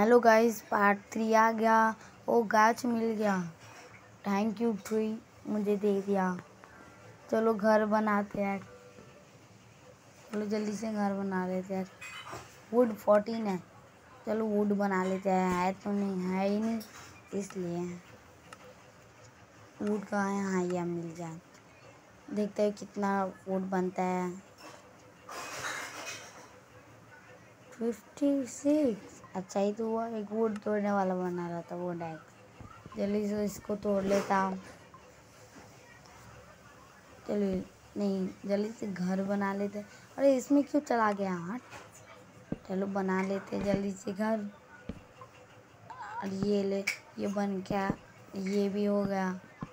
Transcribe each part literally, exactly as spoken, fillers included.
Hello guys, part three आ गया। ओ गाछ मिल गया। थैंक यू ट्री, मुझे दे दिया। चलो घर बनाते हैं। चलो जल्दी से घर बना लेते हैं। वुड फोर्टीन है। चलो वुड बना लेते हैं। है तो नहीं, है ही नहीं, इसलिए वुड कहाँ है? हाँ, यह मिल जाए। देखते हैं कितना वुड बनता है। Fifty six. अच्छा ही तो हुआ, एक वुड तोड़ने वाला बना रहा था वो डेस्क। जल्दी से इसको तोड़ लेता हूँ। चलिए, नहीं, जल्दी से घर बना लेते। अरे इसमें क्यों चला गया? हट। चलो बना लेते जल्दी से घर। और ये ले, ये बन गया, ये भी हो गया।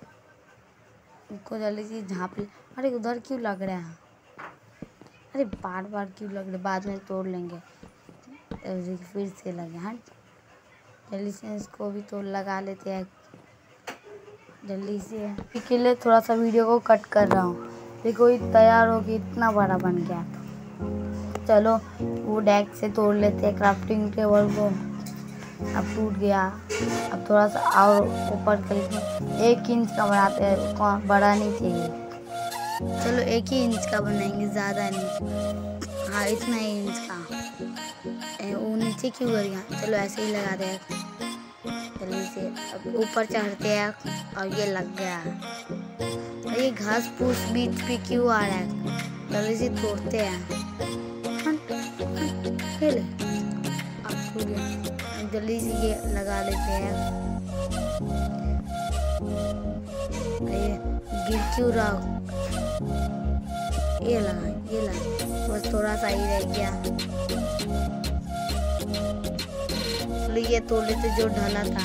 इसको जल्दी से झाँप ले। अरे उधर क्यों लग रहा है? अरे बार बार क्यों लग रहा है? बाद में तोड़ लेंगे। फिर से लगे। हट, जल्दी से इसको भी तो लगा लेते हैं जल्दी से। के लिए थोड़ा सा वीडियो को कट कर रहा हूँ। देखो ये तैयार हो गया, इतना बड़ा बन गया। चलो वो डेस्क से तोड़ लेते हैं क्राफ्टिंग टेबल को। अब टूट गया। अब थोड़ा सा और ऊपर कर एक इंच का बनाते हैं, बड़ा नहीं चाहिए। चलो एक ही इंच का बनाएंगे, ज़्यादा नहीं। हाँ, इतना ही इंच का। वो नीचे क्यों गिर गया? चलो ऐसे ही लगा दे जल्दी से। अब ऊपर चढ़ते हैं और ये लग गया। और ये घास फूस बीच पे क्यों आ रहा है? जल्दी से तोड़ते हैं। ले, अब टूट गया। जल्दी से ये लगा लेते हैं। ये गिर क्यों रहा? ये लगा, ये लगा, बस थोड़ा सा ही रह गया। ये तोड़ लेते जो ढला था।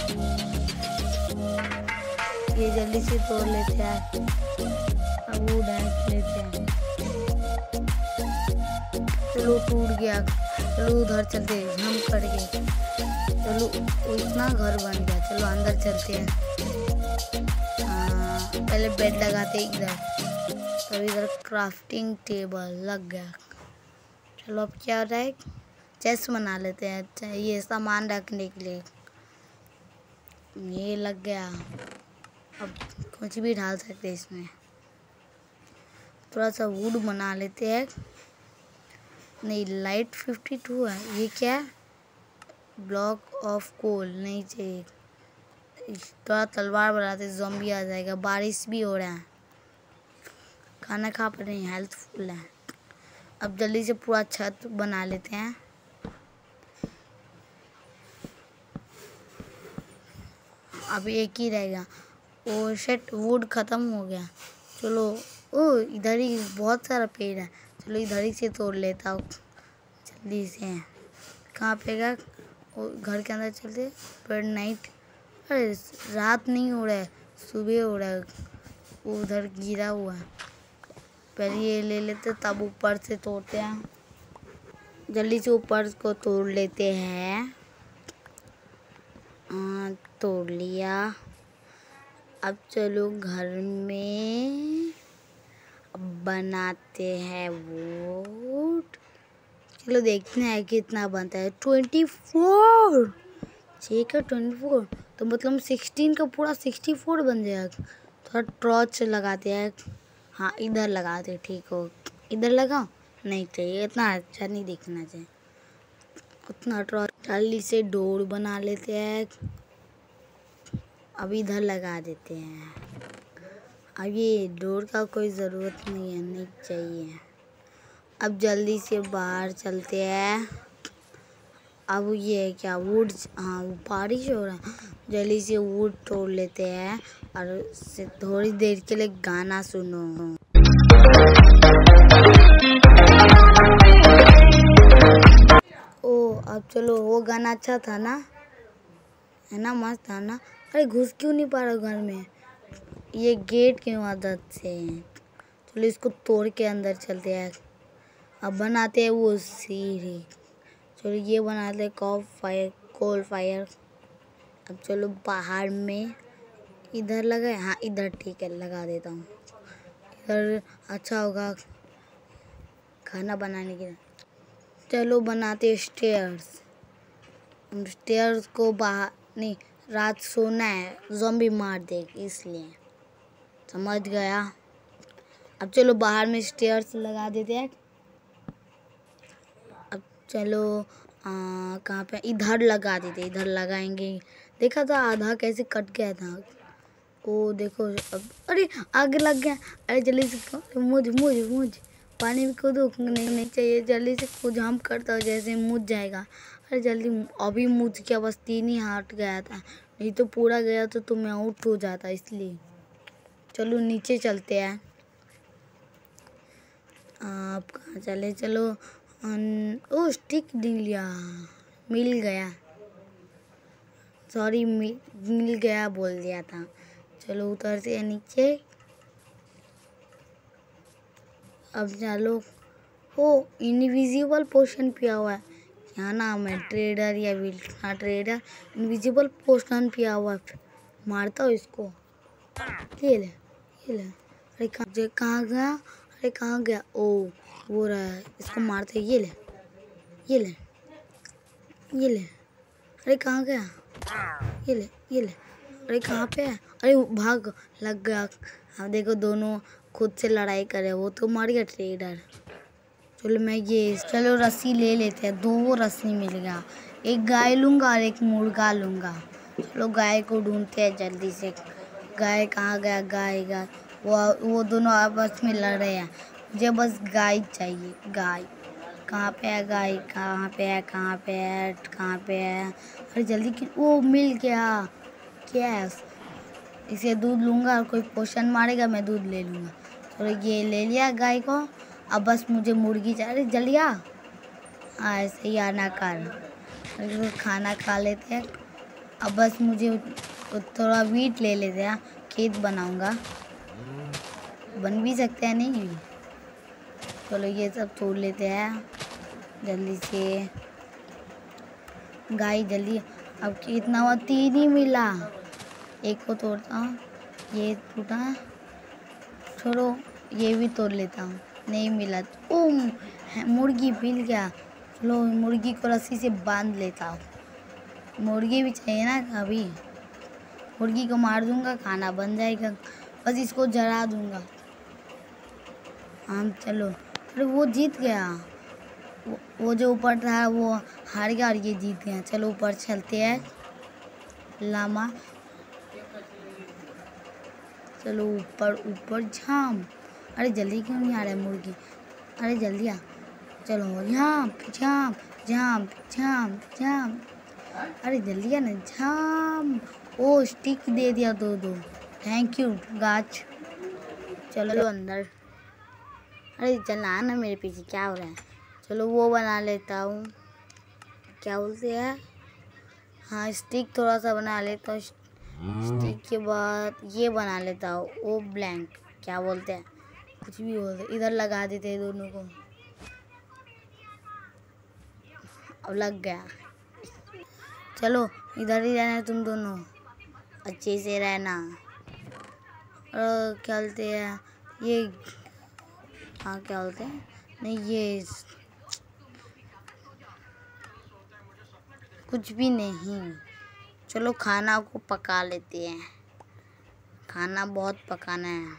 ये जल्दी से तोड़ लेते हैं। अब वो डाल लेते हैं। चलो टूट गया। चलो उधर चलते हैं, हम कर गए। चलो इतना घर बन गया। चलो अंदर चलते हैं। हाँ, पहले बेड लगाते इधर, तो इधर क्राफ्टिंग टेबल लग गया। चलो अब क्या हो रहा है? चेस्ट बना लेते हैं। अच्छा, ये सामान रखने के लिए ये लग गया। अब कुछ भी डाल सकते हैं इसमें। थोड़ा सा वुड बना लेते हैं। नहीं, लाइट फिफ्टी टू है। ये क्या है? ब्लॉक ऑफ कोल नहीं चाहिए। थोड़ा तलवार बनाते, ज़ॉम्बी आ जाएगा। बारिश भी हो रहा है। खाना खा पर नहीं, हेल्थफुल है। अब जल्दी से पूरा छत बना लेते हैं। अभी एक ही रहेगा। ओ शिट, वुड ख़त्म हो गया। चलो, ओ इधर ही बहुत सारा पेड़ है। चलो इधर ही से तोड़ लेता हूँ जल्दी से। कहाँ पे गया? ओ घर के अंदर चलते। पर नाइट, अरे रात नहीं हो रहा है, सुबह हो रहा है। वो उधर गिरा हुआ है। पहले ये ले लेते, तब ऊपर से तोड़ते हैं। जल्दी से ऊपर को तोड़ लेते हैं। हाँ, तोड़ लिया। अब चलो घर में बनाते हैं वुड। चलो देखते हैं कितना बनता है। Twenty four. ठीक है, ट्वेंटी फोर तो मतलब सिक्सटीन का पूरा सिक्सटी फोर बन जाएगा। थोड़ा टॉर्च लगाते हैं। हाँ, इधर लगाते। ठीक हो, इधर लगाओ। नहीं चाहिए, इतना अच्छा नहीं दिखना चाहिए उतना। टॉर्च जल्दी से डोर बना लेते हैं। अब इधर लगा देते हैं। अब ये डोर का कोई ज़रूरत नहीं है, नहीं चाहिए। अब जल्दी से बाहर चलते हैं। अब ये क्या वुड? हाँ, बारिश हो रहा है। जल्दी से वुड तोड़ लेते हैं और से थोड़ी देर के लिए गाना सुनो। ओ अब चलो, वो गाना अच्छा था ना, है ना? मस्त था ना? अरे घुस क्यों नहीं पा रहा घर में? ये गेट की मदद से। चलो इसको तोड़ के अंदर चलते हैं। अब बनाते हैं वो सीढ़ी। चलो ये बनाते हैं कॉप फायर, कोल फायर। अब चलो बाहर में इधर लगाए। हाँ, इधर ठीक है, लगा देता हूँ। इधर अच्छा होगा खाना बनाने के लिए। चलो बनाते स्टेयर्स। स्टेयर्स को बाहर नहीं, रात सोना है, ज़ॉम्बी मार देगी इसलिए। समझ गया। अब चलो बाहर में स्टेयर्स लगा देते हैं। अब चलो कहाँ पे, इधर लगा देते, इधर लगाएंगे। देखा था आधा कैसे कट गया था। ओ देखो अब, अरे आगे लग गया। अरे जल्दी से मुझ मुझ मुझ पानी में कूदो, नहीं नहीं चाहिए, जल्दी से कूद। हम करता हूँ जैसे मुझ जाएगा। अरे जल्दी, अभी मुझ क्या, बस तीन ही हाथ गया था, नहीं तो पूरा गया तो तो मैं आउट हो जाता इसलिए। चलो नीचे चलते हैं। आप कहाँ चले, चलो। ओ स्टिक मिल गया, मिल गया, सॉरी मिल, मिल गया बोल दिया था। चलो उतरते हैं नीचे। अब चलो। ओ इनविजिबल पोशन पिया हुआ है, क्या नाम है, ट्रेडर या विल्टना ट्रेडर। इनविजिबल पोशन पिया हुआ है, मारता हूँ इसको। ये ले, ये ले। अरे कहाँ कहाँ गया, अरे कहाँ गया, ओ वो रहा है, इसको मारते। ये ले, ये ले, ये ले। अरे कहाँ गया, ये ले, ये ले। अरे कहाँ पे है, अरे भाग, लग गया। अब देखो दोनों खुद से लड़ाई करे, वो तो मर गया ट्रेडर। चलो मैं ये, चलो रस्सी ले लेते हैं, दो रस्सी मिल गया। एक गाय लूँगा और एक मुर्गा लूँगा। चलो गाय को ढूंढते हैं जल्दी से। गाय कहाँ गया, गाय गाय, वो वो दोनों आपस में लड़ रहे हैं। मुझे बस गाय चाहिए। गाय कहाँ पे है, गाय कहाँ पे है, कहाँ पे है, कहाँ पे है। अरे जल्दी कि, वो मिल गया। क्या है, इसे दूध लूँगा और कोई पोषण मारेगा, मैं दूध ले लूँगा। चलो ये ले लिया गाय को। अब बस मुझे मुर्गी चाहिए, जल्दी आ। हाँ ऐसे ही आना कर। अरे खाना खा लेते हैं। अब बस मुझे थोड़ा वीट ले लेते हैं, खेत बनाऊँगा। बन भी सकते हैं नहीं भी। चलो ये सब तोड़ लेते हैं जल्दी से। गाय जल्दी, अब कितना हुआ, तीन ही मिला। एक को तोड़ता हूँ, ये टूटा, छोड़ो ये भी तोड़ लेता हूँ। नहीं मिला, ओ मुर्गी मिल गया। चलो मुर्गी को रस्सी से बांध लेता हूँ, मुर्गी भी चाहिए ना अभी। मुर्गी को मार दूंगा, खाना बन जाएगा, बस इसको जला दूंगा। हम चलो, अरे वो जीत गया, वो, वो जो ऊपर था वो हार गया और ये जीत गया। चलो ऊपर चलते हैं। लामा, चलो ऊपर ऊपर झाम। अरे जल्दी क्यों नहीं आ रहा है मुर्गी, अरे जल्दी आ। चलो झाम झाम झाम झाम झाम, अरे जल्दी आ ना, झाम। ओ स्टिक दे दिया दो दो, थैंक यू गाछ। चलो अंदर, अरे चलना ना मेरे पीछे, क्या हो रहा है। चलो वो बना लेता हूँ, क्या बोलते हैं, हाँ स्टिक थोड़ा सा बना लेता हूँ। स्टिक के बाद ये बना लेता हूँ, वो ब्लैंक क्या बोलते हैं, कुछ भी बोलते, इधर लगा देते हैं दोनों को। अब लग गया। चलो इधर ही रहना तुम दोनों, अच्छे से रहना। और क्या बोलते हैं ये, हाँ क्या बोलते हैं, नहीं ये कुछ भी नहीं। चलो खाना को पका लेते हैं, खाना बहुत पकाना है।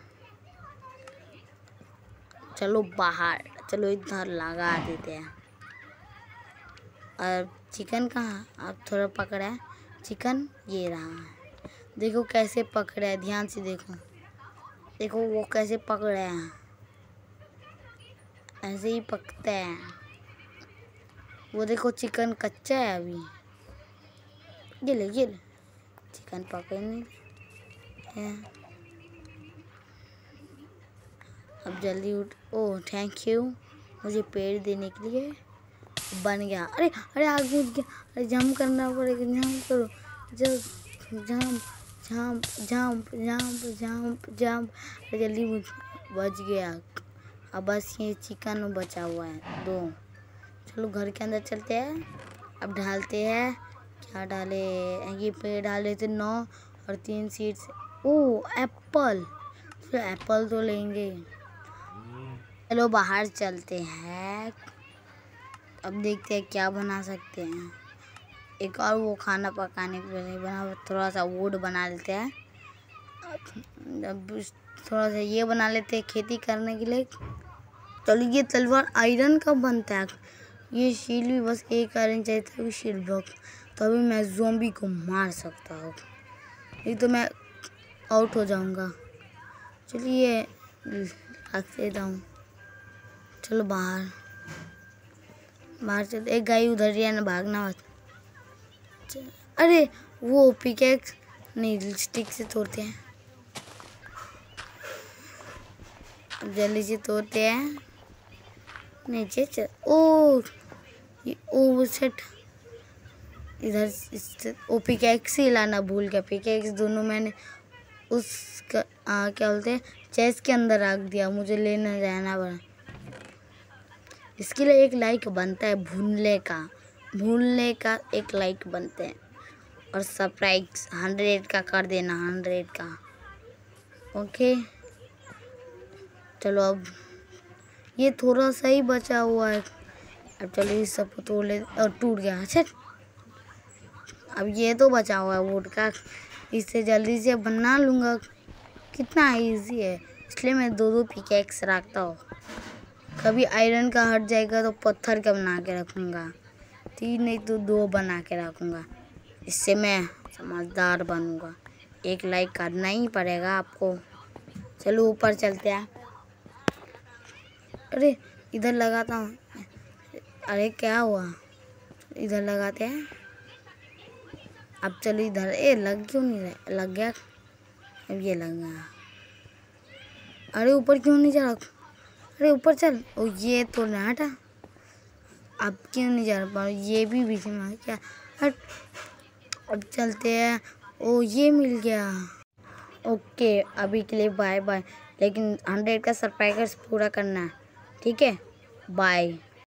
चलो बाहर, चलो इधर लगा देते हैं। और चिकन कहाँ, अब थोड़ा पकड़ा है चिकन, ये रहा है। देखो कैसे पकड़ा है, ध्यान से देखो, देखो वो कैसे पकड़ा है, ऐसे ही पकता है। वो देखो चिकन कच्चा है अभी, ये ले ये ले, चिकन पके नहीं है। अब जल्दी उठ, ओह थैंक यू मुझे पेड़ देने के लिए। बन गया, अरे अरे आग बुझ गया, अरे जंप करना पड़ेगा, जंप करो, jump jump jump jump jump jump jump, अरे जल्दी बुझ, बच गया। अब बस ये चिकन बचा हुआ है दो। चलो घर के अंदर चलते हैं। अब ढालते हैं, क्या डाले, ये पेड़ डाले थे नौ और तीन सीड्स। ओह एप्पल, फिर एप्पल तो लेंगे। चलो बाहर चलते हैं, अब देखते हैं क्या बना सकते हैं। एक और वो खाना पकाने के लिए नहीं बना, थोड़ा सा वुड बना लेते हैं। अब थोड़ा सा ये बना लेते हैं खेती करने के लिए। चलो ये तलवार आयरन का बनता है। ये शील्ड भी बस एक आयरन चाहिए था, शील्ड ब्लॉक, तभी मैं ज़ॉम्बी को मार सकता हूँ, नहीं तो मैं आउट हो जाऊंगा। चलिए रख देता हूँ। चलो बाहर बाहर चलते। एक गाय उधर ही है ना, भागना मत। अरे वो पिकेक्स नहीं, स्टिक से तोड़ते हैं, जल्दी से तोड़ते हैं। नीचे चल। ओ ये ओ सेट इधर ओ पिकेक्स ही लाना भूल गया। पिकेक्स दोनों मैंने उस आ, क्या बोलते हैं चेस्ट के अंदर रख दिया, मुझे लेने जाना पड़ा। इसके लिए एक लाइक बनता है, भूलने का भूलने का एक लाइक बनते हैं। और सब्सक्राइब हंड्रेड का कर देना, हंड्रेड का। ओके चलो अब ये थोड़ा सा ही बचा हुआ है। अब चलो इस सबको तोड़ ले। और टूट गया। अच्छा अब ये तो बचा हुआ है वुड का, इससे जल्दी से बना लूँगा। कितना इजी है, इसलिए मैं दो दो पिकेक्स रखता हूँ। कभी आयरन का हट जाएगा तो पत्थर का बना के रखूँगा, तीन नहीं तो दो बना के रखूँगा। इससे मैं समझदार बनूँगा। एक लाइक करना ही पड़ेगा आपको। चलो ऊपर चलते हैं। अरे इधर लगाता हूँ। अरे क्या हुआ, इधर लगाते हैं। अब चलो इधर। ए लग क्यों नहीं रहा? लग गया। अब ये लग गया। अरे ऊपर क्यों नहीं जा रहा? अरे ऊपर चल। ओ ये तो ना हटा। अब क्यों नहीं जा रहा? ये भी बीच में क्या? हट। अब चलते हैं। ओ ये मिल गया। ओके अभी के लिए बाय बाय, लेकिन हंड्रेड का सब्सक्राइबर्स पूरा करना है, ठीक है? बाय।